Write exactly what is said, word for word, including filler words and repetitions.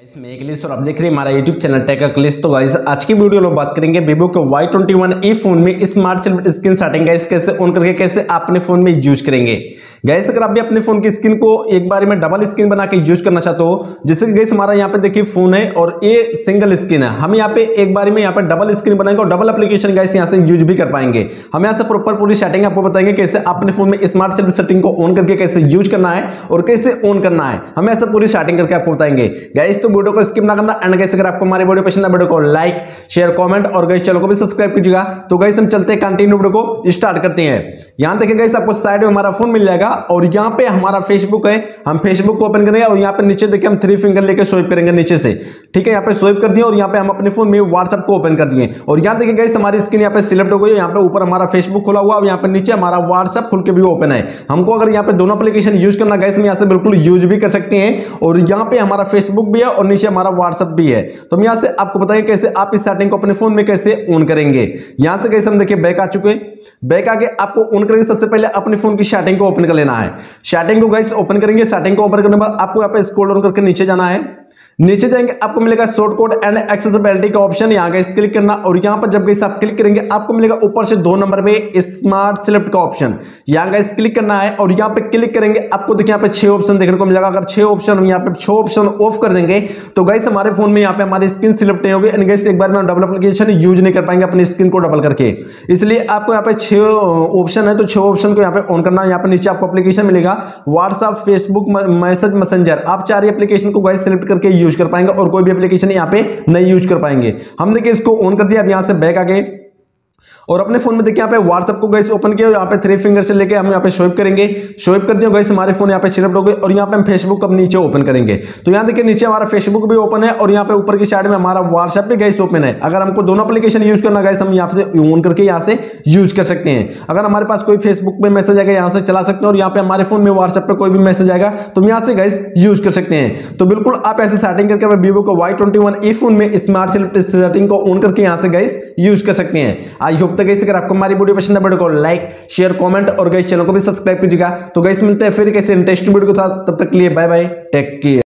Guys मैं अखिलेश और आप देख रहे हैं हमारा यूट्यूब चैनल टेक अखिलेश। तो गाइस आज की वीडियो में बात करेंगे वीवो के Y twenty one E phone में smart self screen setting guys कैसे ऑन करके कैसे आप अपने फोन में यूज करेंगे। गाइस अगर आप भी अपने फोन की स्क्रीन को एक बार में डबल स्क्रीन बना के यूज करना चाहते हो, जैसे कि गाइस हमारा यहाँ पे देखिए फोन है और ये सिंगल स्क्रीन है, हम यहाँ पे एक बार में यहाँ पे डबल स्क्रीन बनाएंगे और डबल एप्लीकेशन गाइस यहाँ से यूज भी कर पाएंगे। हम यहाँ से प्रॉपर पूरी सेटिंग आपको बताएंगे कैसे अपने फोन में स्मार्ट सेल्फ सेटिंग को ऑन करके कैसे यूज करना है और कैसे ऑन करना है, हम ऐसे पूरी सेटिंग करके आपको बताएंगे। गाइस तो वीडियो को स्किप ना करना एंड गाइस अगर आपको हमारी वीडियो पसंद है वीडियो को लाइक शेयर कमेंट और गाइस चैनल को भी सब्सक्राइब कीजिएगा। तो गाइस हम चलते हैं कंटिन्यू वीडियो को स्टार्ट करते हैं। यहां देखिए गाइस आपको साइड में हमारा फोन मिल जाएगा और यहां पे हमारा फेसबुक है, हम फेसबुक को ओपन करेंगे और यहां पे नीचे देखिए हम थ्री फिंगर लेके स्वाइप करेंगे नीचे से, ठीक है। यहां पे स्वाइप कर दिए और यहां पे हम अपने फोन में व्हाट्सएप को ओपन कर दिए और यहां देखिए गाइस हमारी स्क्रीन यहां पे सिलेक्ट हो गई है। यहां पे ऊपर हमारा फेसबुक खुला हुआ और यहां पे नीचे हमारा व्हाट्सएप खुल के भी ओपन है। हमको अगर यहां पे दोनों एप्लीकेशन यूज करना गाइस हम यहां से बिल्कुल यूज भी कर सकते हैं और यहां पे हमारा फेसबुक भी है और नीचे हमारा व्हाट्सएप भी है। तो हम यहां से आपको बताएंगे कैसे आप इस सेटिंग को अपने फोन में कैसे ऑन करेंगे। यहां से गाइस हम देखिए बैक आ चुके हैं, बैक आके आपको ऑन करेंगे। सबसे पहले अपने फोन की सेटिंग को ओपन कर लेना है। सेटिंग को गाइस ओपन करेंगे, सेटिंग को ओपन करने के बाद आपको यहाँ पे स्क्रॉल डाउन करके नीचे जाना है। नीचे जाएंगे आपको मिलेगा शॉर्ट कोड एंड एक्सेसिबिलिटी का ऑप्शन, यहाँ गाइस क्लिक करना और यहाँ पर जब गाइस आप क्लिक करेंगे आपको मिलेगा ऊपर से दो नंबर में स्मार्ट सेलेक्ट का ऑप्शन, यहाँ गाइस क्लिक करना है और यहाँ पे क्लिक करेंगे आपको देखिए यहाँ पे छह ऑप्शन देखने को मिलेगा। अगर छह ऑप्शन हम यहाँ पे छह ऑप्शन ऑफ कर देंगे तो गाइस हमारे फोन में यहाँ पे हमारी स्क्रीन सिलेक्ट नहीं होगी एंड गाइस एक बार में डबल एप्लीकेशन यूज नहीं कर पाएंगे अपनी स्क्रीन को डबल करके। इसलिए आपको यहाँ पे छह ऑप्शन है तो छह ऑप्शन को यहाँ पे ऑन करना है। यहाँ पे नीचे आपको एप्लीकेशन मिलेगा व्हाट्सएप फेसबुक मैसेज मैसेंजर, आप चार एप्लीकेशन को गाइस सिलेक्ट करके यूज कर पाएंगे और कोई भी एप्लीकेशन यहाँ पे नहीं यूज कर पाएंगे। हम देखिए इसको ऑन कर दिया। अब यहाँ से बैक आ गए और अपने फोन में देखिए यहाँ पे व्हाट्सएप को गाइस ओपन किया, यहाँ पे थ्री फिंगर से लेके हम यहाँ पे स्वाइप करेंगे, स्वाइप कर दिया गाइस हमारे फोन यहाँ पे सिलेक्ट हो गए और यहाँ पे हम फेसबुक अब नीचे ओपन करेंगे। तो यहाँ देखिए नीचे हमारा फेसबुक भी ओपन है और यहाँ पे ऊपर की साइड में हमारा व्हाट्सएप भी गाइस ओपन है। अगर हमको दोनों एप्लीकेशन यूज करना गाइस हम यहाँ से ऑन करके यहाँ से यूज कर सकते हैं। अगर हमारे पास कोई फेसबुक पे मैसेज आएगा यहाँ से चला सकते हैं और यहाँ पे हमारे फोन में व्हाट्सएप पे कोई भी मैसेज आएगा तो हम यहाँ से गाइस यूज कर सकते हैं। तो बिल्कुल आप ऐसे सेटिंग करके वीवो को Y twenty one E phone में स्मार्ट सेटिंग को ऑन करके यहाँ से गाइस यूज कर सकते हैं। आई होप तक गाइस अगर आपको हमारी वीडियो पसंद है वीडियो को लाइक शेयर कमेंट और गाइस चैनल को भी सब्सक्राइब कीजिएगा। तो गाइस मिलते हैं फिर कैसे इंटरेस्टिंग वीडियो के साथ, तब तक के लिए बाय बाय, टेक केयर।